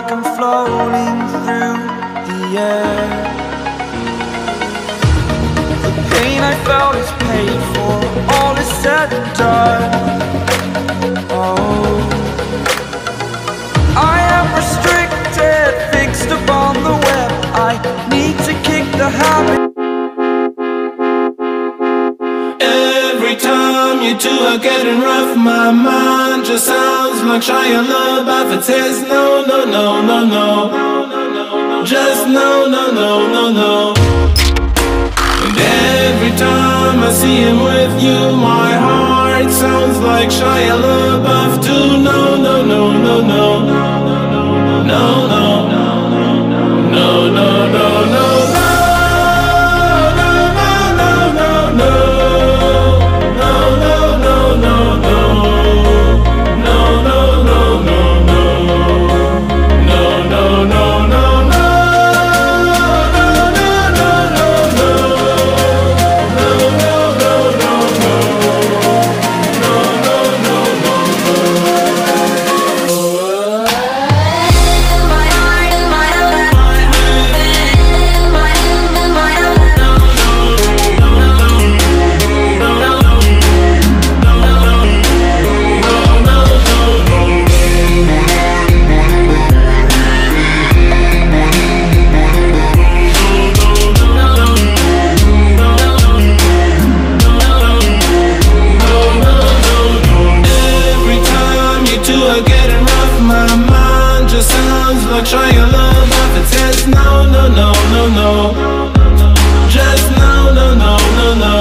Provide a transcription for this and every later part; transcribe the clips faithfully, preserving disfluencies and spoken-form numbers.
like I'm floating through the air. The pain I felt is paid for, all is said and done. Oh, I am restricted, fixed upon the web. I need to kick the habit. Every time you two are getting rough, my mind just sounds like Shia LaBeouf. It says no, no, no, no, no, just no, no, no, no, no. And every time I see him with you, my heart sounds like Shia LaBeouf too. No, no, no, no, no, no, no, no, no, no, no, no. Shia LaBeouf, it says no, no, no, no, no, just no, no, no, no, no.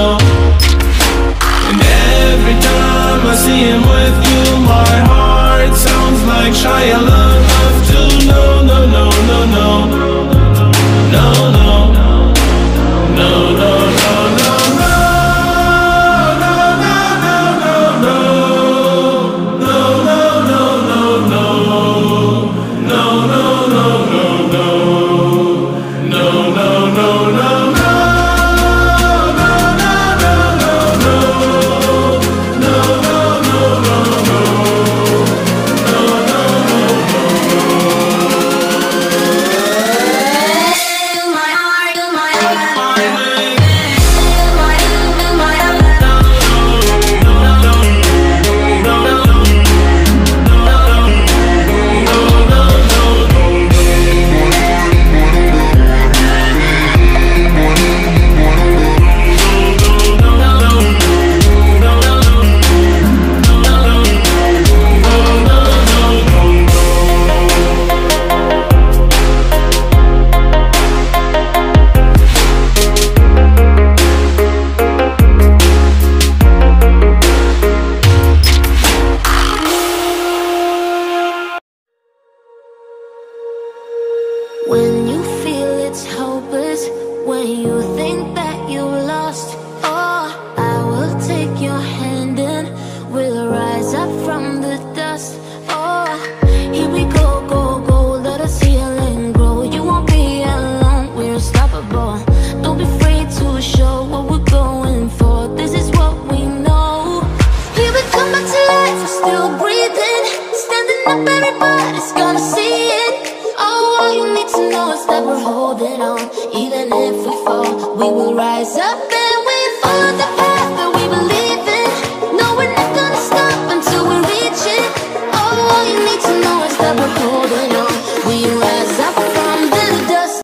And every time I see him with you, my heart sounds like Shia LaBeouf too. No, no, no, no, no, no, no, no, no, no, no. Even if we fall, we will rise up.